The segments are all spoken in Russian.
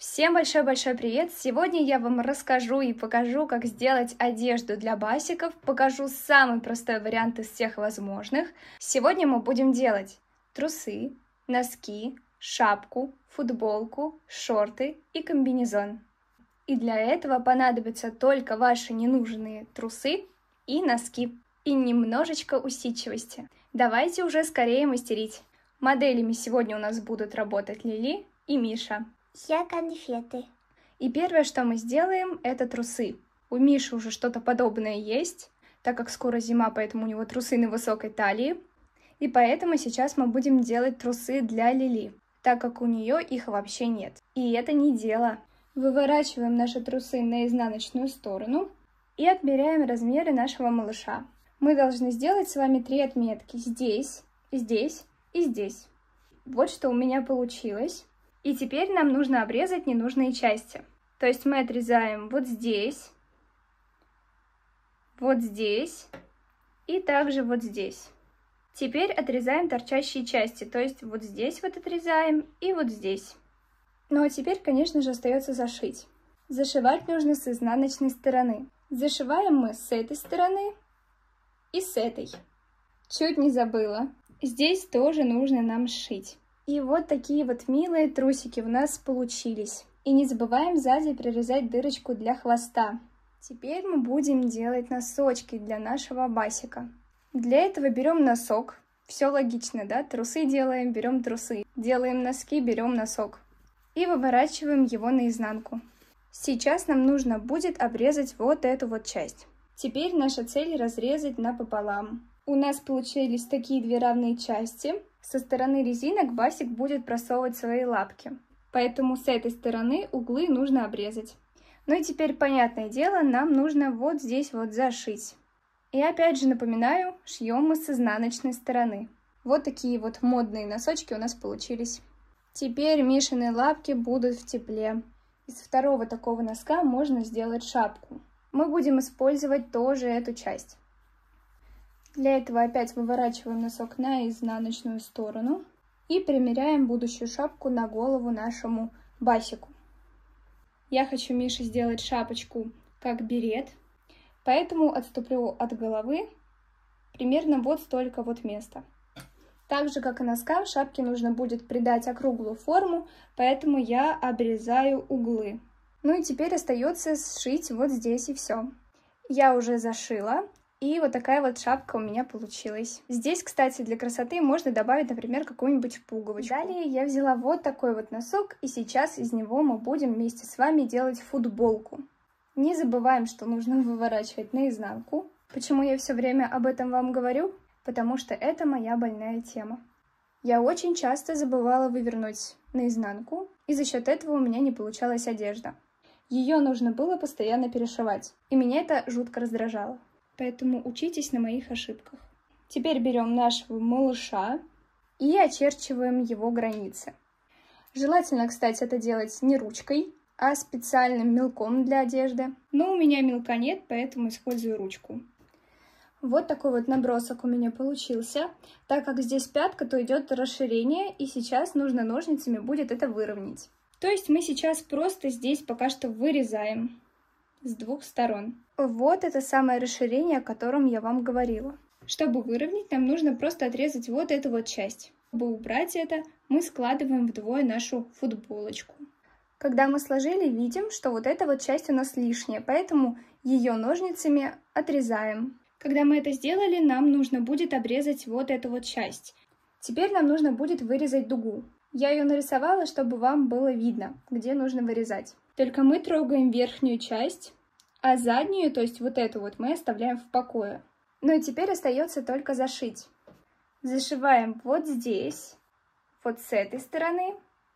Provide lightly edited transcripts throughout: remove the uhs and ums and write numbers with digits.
Всем большой-большой привет! Сегодня я вам расскажу и покажу, как сделать одежду для басиков, покажу самый простой вариант из всех возможных. Сегодня мы будем делать трусы, носки, шапку, футболку, шорты и комбинезон. И для этого понадобятся только ваши ненужные трусы и носки, и немножечко усидчивости. Давайте уже скорее мастерить. Моделями сегодня у нас будут работать Лили и Миша. Я конфеты. И первое, что мы сделаем, это трусы. У Миши уже что-то подобное есть, так как скоро зима, поэтому у него трусы на высокой талии. И поэтому сейчас мы будем делать трусы для Лили, так как у нее их вообще нет. И это не дело. Выворачиваем наши трусы на изнаночную сторону и отмеряем размеры нашего малыша. Мы должны сделать с вами 3 отметки. Здесь, здесь и здесь. Вот что у меня получилось. И теперь нам нужно обрезать ненужные части. То есть мы отрезаем вот здесь и также вот здесь. Теперь отрезаем торчащие части, то есть вот здесь вот отрезаем и вот здесь. Ну а теперь, конечно же, остается зашить. Зашивать нужно с изнаночной стороны. Зашиваем мы с этой стороны и с этой. Чуть не забыла. Здесь тоже нужно нам сшить. И вот такие вот милые трусики у нас получились. И не забываем сзади прорезать дырочку для хвоста. Теперь мы будем делать носочки для нашего басика. Для этого берем носок. Все логично, да? Трусы делаем, берем трусы. Делаем носки, берем носок. И выворачиваем его наизнанку. Сейчас нам нужно будет обрезать вот эту вот часть. Теперь наша цель разрезать напополам. У нас получились такие 2 равные части. Со стороны резинок басик будет просовывать свои лапки. Поэтому с этой стороны углы нужно обрезать. Ну и теперь, понятное дело, нам нужно вот здесь вот зашить. И опять же напоминаю, шьем мы с изнаночной стороны. Вот такие вот модные носочки у нас получились. Теперь Мишины лапки будут в тепле. Из второго такого носка можно сделать шапку. Мы будем использовать тоже эту часть. Для этого опять выворачиваем носок на изнаночную сторону и примеряем будущую шапку на голову нашему басику. Я хочу Мише сделать шапочку как берет, поэтому отступлю от головы примерно вот столько вот места. Так же, как и носкам, шапке нужно будет придать округлую форму, поэтому я обрезаю углы. Ну и теперь остается сшить вот здесь и все. Я уже зашила. И вот такая вот шапка у меня получилась. Здесь, кстати, для красоты можно добавить, например, какую-нибудь пуговочку. Далее я взяла вот такой вот носок, и сейчас из него мы будем вместе с вами делать футболку. Не забываем, что нужно выворачивать наизнанку. Почему я все время об этом вам говорю? Потому что это моя больная тема. Я очень часто забывала вывернуть наизнанку, и за счет этого у меня не получалась одежда. Ее нужно было постоянно перешивать, и меня это жутко раздражало. Поэтому учитесь на моих ошибках. Теперь берем нашего малыша и очерчиваем его границы. Желательно, кстати, это делать не ручкой, а специальным мелком для одежды. Но у меня мелка нет, поэтому использую ручку. Вот такой вот набросок у меня получился. Так как здесь пятка, то идет расширение, и сейчас нужно ножницами будет это выровнять. То есть мы сейчас просто здесь пока что вырезаем с 2 сторон. Вот это самое расширение, о котором я вам говорила. Чтобы выровнять, нам нужно просто отрезать вот эту вот часть. Чтобы убрать это, мы складываем вдвое нашу футболочку. Когда мы сложили, видим, что вот эта вот часть у нас лишняя, поэтому ее ножницами отрезаем. Когда мы это сделали, нам нужно будет обрезать вот эту вот часть. Теперь нам нужно будет вырезать дугу. Я ее нарисовала, чтобы вам было видно, где нужно вырезать. Только мы трогаем верхнюю часть, а заднюю, то есть вот эту вот, мы оставляем в покое. Ну и теперь остается только зашить. Зашиваем вот здесь, вот с этой стороны,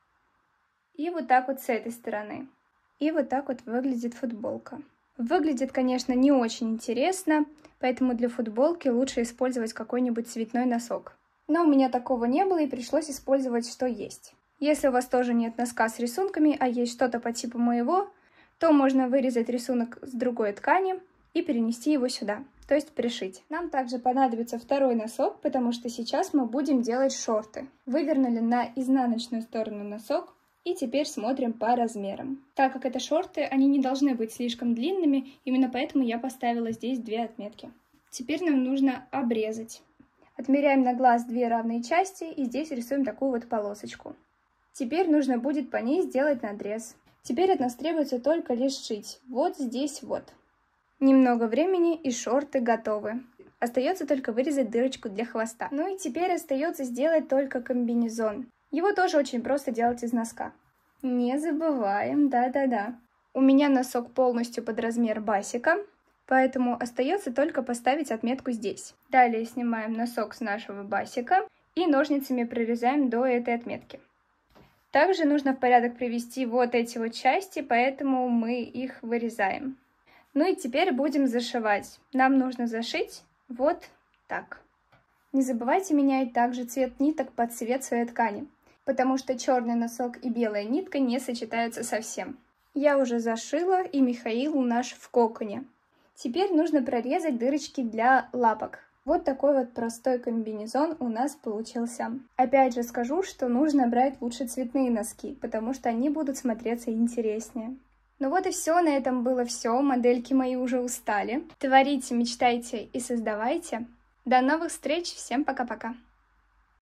и вот так вот с этой стороны. И вот так вот выглядит футболка. Выглядит, конечно, не очень интересно, поэтому для футболки лучше использовать какой-нибудь цветной носок. Но у меня такого не было, и пришлось использовать, что есть. Если у вас тоже нет носка с рисунками, а есть что-то по типу моего, то можно вырезать рисунок с другой ткани и перенести его сюда, то есть пришить. Нам также понадобится второй носок, потому что сейчас мы будем делать шорты. Вывернули на изнаночную сторону носок И теперь смотрим по размерам. Так как это шорты, они не должны быть слишком длинными, именно поэтому я поставила здесь 2 отметки. Теперь нам нужно обрезать. Отмеряем на глаз 2 равные части и здесь рисуем такую вот полосочку. Теперь нужно будет по ней сделать надрез. Теперь от нас требуется только лишь сшить. Вот здесь вот. Немного времени и шорты готовы. Остается только вырезать дырочку для хвоста. Ну и теперь остается сделать только комбинезон. Его тоже очень просто делать из носка. Не забываем, да-да-да. У меня носок полностью под размер басика, поэтому остается только поставить отметку здесь. Далее снимаем носок с нашего басика и ножницами прорезаем до этой отметки. Также нужно в порядок привести вот эти вот части, поэтому мы их вырезаем. Ну и теперь будем зашивать. Нам нужно зашить вот так. Не забывайте менять также цвет ниток под цвет своей ткани, потому что черный носок и белая нитка не сочетаются совсем. Я уже зашила, и Михаил наш в коконе. Теперь нужно прорезать дырочки для лапок. Вот такой вот простой комбинезон у нас получился. Опять же скажу, что нужно брать лучше цветные носки, потому что они будут смотреться интереснее. Ну вот и все, на этом было все. Модельки мои уже устали. Творите, мечтайте и создавайте. До новых встреч, всем пока-пока!